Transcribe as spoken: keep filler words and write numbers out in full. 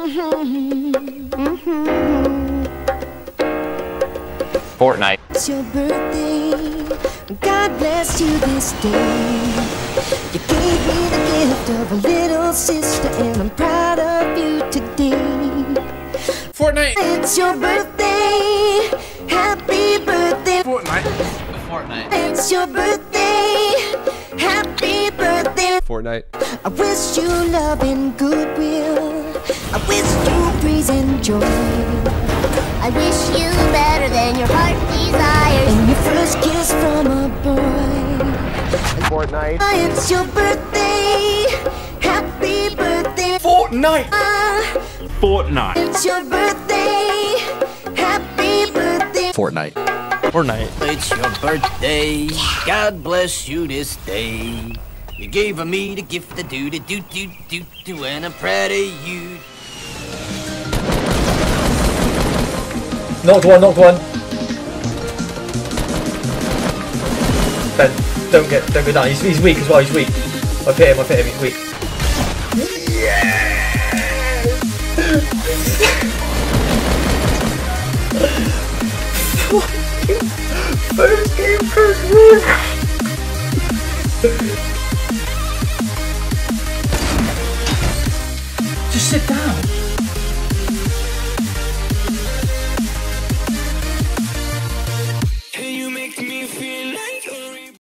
Fortnite. It's your birthday. God bless you this day. You gave me the gift of a little sister, and I'm proud of you today. Fortnite. It's your birthday. Happy birthday. Fortnite. Fortnite. It's your birthday. Happy birthday. Fortnite. I wish you love and goodwill. I wish you praise and joy. I wish you better than your heart desires. And your first kiss from a boy. Fortnite. It's your birthday. Happy birthday. Fortnite. Ah, Fortnite. it's your birthday. Happy birthday. Fortnite. Fortnite. It's your birthday. God bless you this day. You gave me the gift to do the do do do do, and I'm proud of you. Knocked one, knocked one. Ben, don't get, don't go down. He's, he's weak as well. He's weak. I've hit him. I've hit him. He's weak. First game, first win. Just sit down.